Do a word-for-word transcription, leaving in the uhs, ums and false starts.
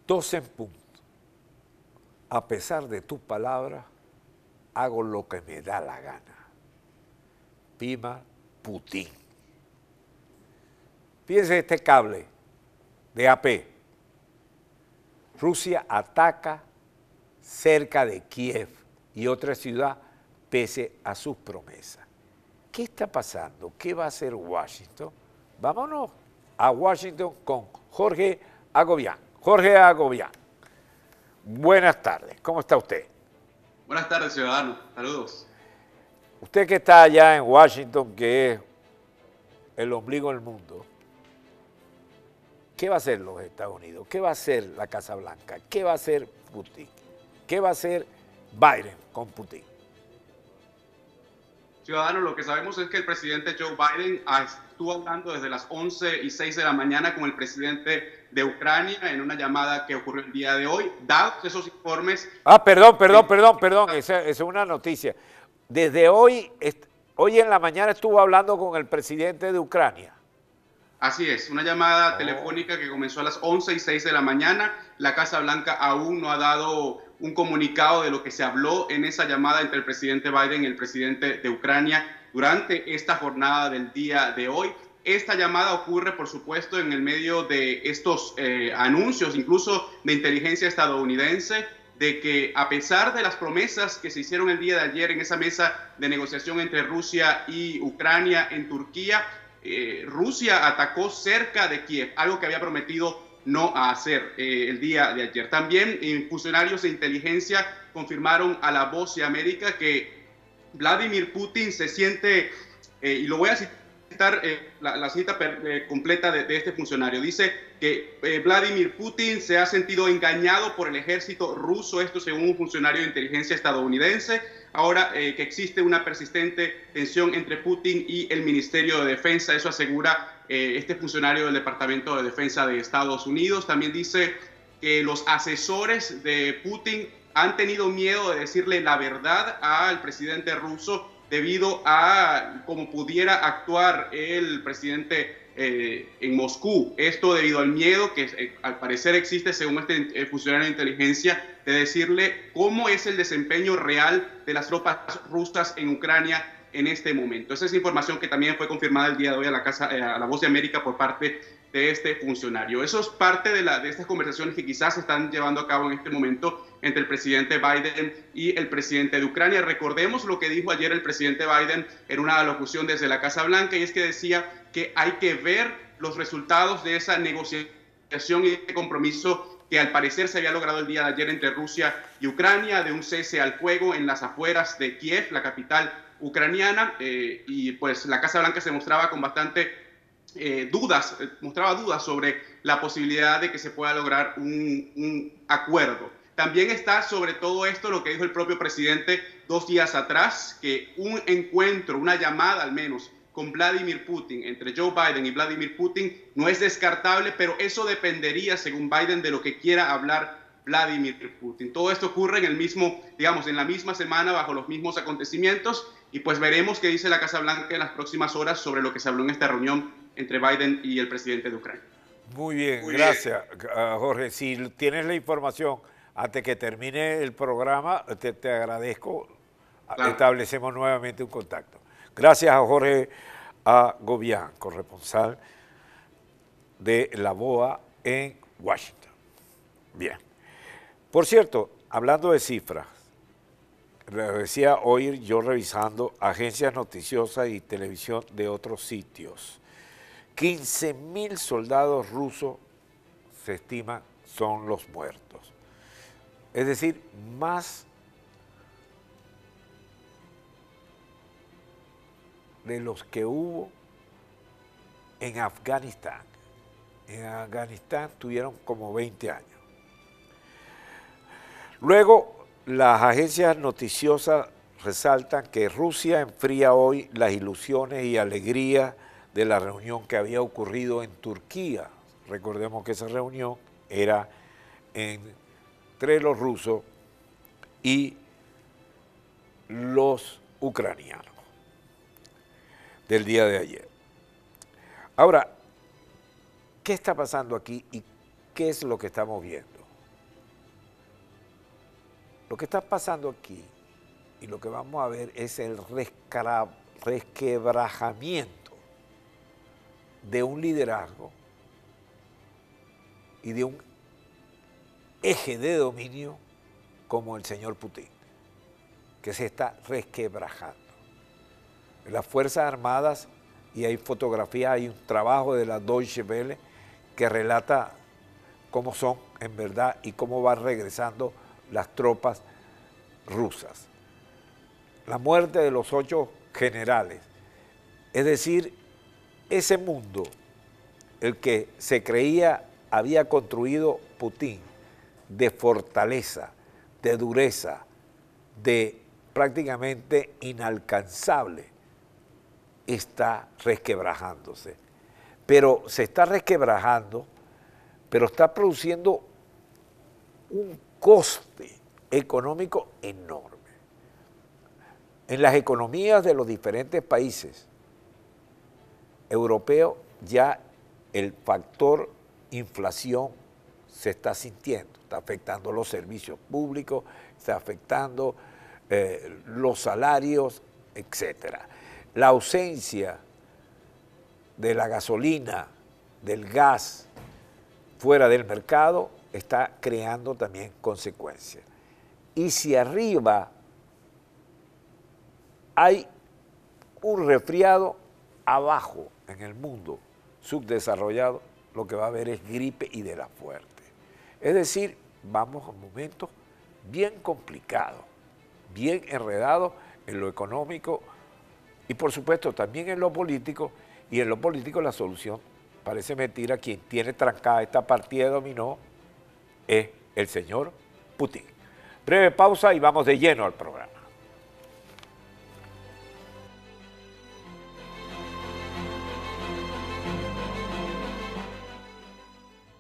doce en punto. A pesar de tus palabras, hago lo que me da la gana. Vladimir Putin. Fíjense este cable de A P. Rusia ataca cerca de Kiev y otra ciudad pese a sus promesas. ¿Qué está pasando? ¿Qué va a hacer Washington? Vámonos a Washington con Jorge Agobián. Jorge Agobián, buenas tardes. ¿Cómo está usted? Buenas tardes, ciudadano. Saludos. Usted que está allá en Washington, que es el ombligo del mundo, ¿qué va a hacer los Estados Unidos? ¿Qué va a hacer la Casa Blanca? ¿Qué va a hacer Putin? ¿Qué va a hacer Biden con Putin? Ciudadano, lo que sabemos es que el presidente Joe Biden estuvo hablando desde las once y seis de la mañana con el presidente de Ucrania en una llamada que ocurrió el día de hoy. Dados esos informes... Ah, perdón, perdón, perdón, perdón, esa, esa es una noticia. Desde hoy, hoy en la mañana estuvo hablando con el presidente de Ucrania. Así es, una llamada oh. telefónica que comenzó a las once y seis de la mañana. La Casa Blanca aún no ha dado un comunicado de lo que se habló en esa llamada entre el presidente Biden y el presidente de Ucrania durante esta jornada del día de hoy. Esta llamada ocurre, por supuesto, en el medio de estos eh, anuncios, incluso de inteligencia estadounidense, de que a pesar de las promesas que se hicieron el día de ayer en esa mesa de negociación entre Rusia y Ucrania en Turquía, eh, Rusia atacó cerca de Kiev, algo que había prometido no a hacer eh, el día de ayer. También eh, funcionarios de inteligencia confirmaron a La Voz de América que Vladimir Putin se siente, eh, y lo voy a citar eh, la, la cita per, eh, completa de, de este funcionario, dice que eh, Vladimir Putin se ha sentido engañado por el ejército ruso, esto según un funcionario de inteligencia estadounidense. Ahora eh, que existe una persistente tensión entre Putin y el Ministerio de Defensa, eso asegura eh, este funcionario del Departamento de Defensa de Estados Unidos. También dice que los asesores de Putin han tenido miedo de decirle la verdad al presidente ruso debido a cómo pudiera actuar el presidente eh, en Moscú. Esto debido al miedo que eh, al parecer existe, según este eh, funcionario de inteligencia, de decirle cómo es el desempeño real de las tropas rusas en Ucrania en este momento. Esa es información que también fue confirmada el día de hoy a la, casa, eh, a la Voz de América por parte de este funcionario. Eso es parte de, la, de estas conversaciones que quizás se están llevando a cabo en este momento entre el presidente Biden y el presidente de Ucrania. Recordemos lo que dijo ayer el presidente Biden en una alocución desde la Casa Blanca, y es que decía que hay que ver los resultados de esa negociación y de compromiso que al parecer se había logrado el día de ayer entre Rusia y Ucrania, de un cese al fuego en las afueras de Kiev, la capital ucraniana, eh, y pues la Casa Blanca se mostraba con bastante eh, dudas, eh, mostraba dudas sobre la posibilidad de que se pueda lograr un, un acuerdo. También está sobre todo esto lo que dijo el propio presidente dos días atrás, que un encuentro, una llamada al menos, con Vladimir Putin, entre Joe Biden y Vladimir Putin, no es descartable, pero eso dependería, según Biden, de lo que quiera hablar Vladimir Putin. Todo esto ocurre en el mismo, digamos, en la misma semana, bajo los mismos acontecimientos, y pues veremos qué dice la Casa Blanca en las próximas horas sobre lo que se habló en esta reunión entre Biden y el presidente de Ucrania. Muy bien, Muy gracias, bien. Jorge. Si tienes la información antes que termine el programa, te, te agradezco. Claro. Establecemos nuevamente un contacto. Gracias a Jorge Agobián, corresponsal de la B O A en Washington. Bien. Por cierto, hablando de cifras, les decía hoy yo revisando agencias noticiosas y televisión de otros sitios, quince mil soldados rusos se estima son los muertos. Es decir, más de los que hubo en Afganistán. En Afganistán tuvieron como veinte años. Luego, las agencias noticiosas resaltan que Rusia enfría hoy las ilusiones y alegría de la reunión que había ocurrido en Turquía. Recordemos que esa reunión era entre los rusos y los ucranianos del día de ayer. Ahora, ¿qué está pasando aquí y qué es lo que estamos viendo? Lo que está pasando aquí y lo que vamos a ver es el rescra- resquebrajamiento de un liderazgo y de un eje de dominio como el señor Putin, que se está resquebrajando. Las Fuerzas Armadas, y hay fotografías, hay un trabajo de la Deutsche Welle que relata cómo son en verdad y cómo van regresando las tropas rusas. La muerte de los ocho generales, es decir, ese mundo, el que se creía había construido Putin, de fortaleza, de dureza, de prácticamente inalcanzable, está resquebrajándose. Pero se está resquebrajando, pero está produciendo un coste económico enorme. En las economías de los diferentes países europeos ya el factor inflación se está sintiendo, está afectando los servicios públicos, está afectando eh, los salarios, etcétera. La ausencia de la gasolina, del gas fuera del mercado está creando también consecuencias. Y si arriba hay un resfriado, abajo en el mundo subdesarrollado, lo que va a haber es gripe y de la fuerte. Es decir, vamos a momentos bien complicados, bien enredados en lo económico y por supuesto también en lo político, y en lo político la solución parece mentira. Quien tiene trancada esta partida de dominó es el señor Putin. Breve pausa y vamos de lleno al programa.